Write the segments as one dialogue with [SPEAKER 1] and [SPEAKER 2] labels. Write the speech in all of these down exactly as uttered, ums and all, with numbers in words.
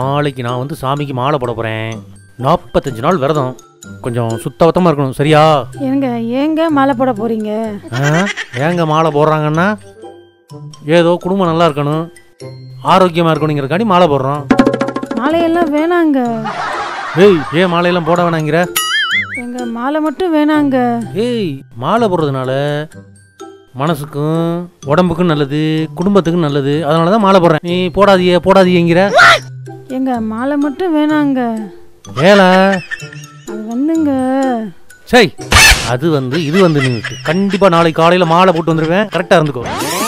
[SPEAKER 1] நாளைக்கு நான் வந்து சாமிக்கு மாலை போட போறேன். நாற்பத்தஞ்சு நாள் விரதம். கொஞ்சம் சுத்தபத்தமா இருக்கணும், சரியா?
[SPEAKER 2] ஏங்க ஏங்க மாலை போட போறீங்க?
[SPEAKER 1] ஏங்க மாலை போடுறாங்கன்னா ஏதோ குடும்பம் நல்லா இருக்கணும், ஆரோக்கியமா இருக்கணுங்கிறக்காண்டி மாலை போடுறோம்.
[SPEAKER 2] மாலையெல்லாம் வேணாங்க.
[SPEAKER 1] ஏய், ஏன் மாலையெல்லாம் போட வேணாங்கிற?
[SPEAKER 2] எங்க மாலை மட்டும் வேணாங்க.
[SPEAKER 1] ஏய், மாலை போடுறதுனால மனசுக்கும் உடம்புக்கும் நல்லது, குடும்பத்துக்கும் நல்லது. அதனால தான் மாலை போடுறேன். நீ போடாதியே போடாதியேங்கிற.
[SPEAKER 2] எங்க மாலை மட்டும் வேணாங்க.
[SPEAKER 1] ஏலா
[SPEAKER 2] அது வந்துங்க.
[SPEAKER 1] சரி, அது வந்து இது வந்து நீ கண்டிப்பா நாளைக்கு காலையில மாலை போட்டு வந்துருவேன். கரெக்டா இருந்துக்கோ.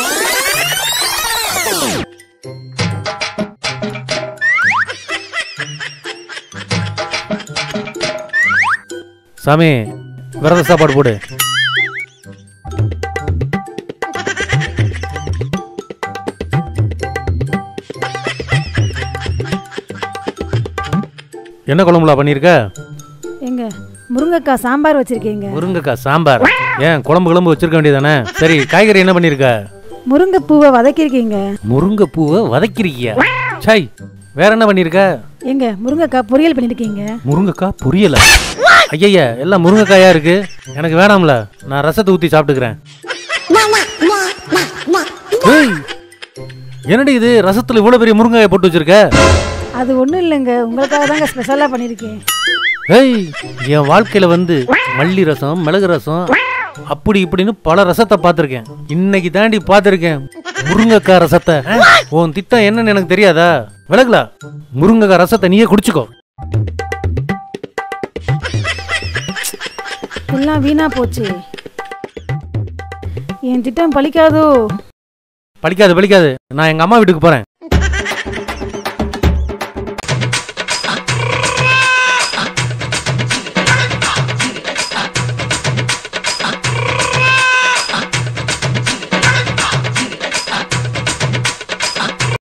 [SPEAKER 1] சாமி, விரத சாப்பாடு போடு. என்ன குழம்புலா பண்ணிருக்க?
[SPEAKER 2] எங்க முருங்கைக்காய் சாம்பார் வச்சிருக்கீங்க.
[SPEAKER 1] முருங்கைக்காய் சாம்பார்? ஏன் குழம்பு குழம்பு வச்சிருக்க வேண்டியதானே? சரி, காய்கறி என்ன பண்ணிருக்க?
[SPEAKER 2] முருங்கை பூவை வதக்கிருக்கீங்க.
[SPEAKER 1] முருங்கை பூவை வதக்கிருக்கியா? சை, வேற என்ன பண்ணிருக்க?
[SPEAKER 2] எங்க முருங்கைக்காய் பொரியல் பண்ணிருக்கீங்க.
[SPEAKER 1] முருங்கைக்காய் பொரியல? ஐயா, எல்லாம் முருங்கைக்காயா இருக்கு. எனக்கு வேணாம்ல, நான் ரசத்தை ஊத்தி சாப்பிட்டுக்கிறேன். என்னடி இது, ரசத்துல இவ்வளவு பெரிய முருங்கைக்காய் போட்டு வச்சிருக்க?
[SPEAKER 2] அது ஒண்ணும் இல்லைங்க, உங்களுக்காக தாங்க ஸ்பெஷலா பண்ணிருக்கேன்.
[SPEAKER 1] ஏய், என் வாழ்க்கையில வந்து மல்லி ரசம், மிளகு ரசம், அப்படி இப்படின்னு பல ரசத்தை பார்த்திருக்கேன். இன்னைக்கு தாண்டி பார்த்திருக்கேன் முருங்கைக்காய் ரசத்தை. உன் திட்டம் என்னன்னு எனக்கு தெரியாதா? விலகுலா, முருங்கைக்காய் ரசத்தை நீயே குடிச்சுக்கோ.
[SPEAKER 2] எல்லாம் வீணா போச்சு. என் திட்டம் பலிக்காதோ?
[SPEAKER 1] பலிக்காது பலிக்காது. நான் எங்க அம்மா வீட்டுக்கு போறேன்.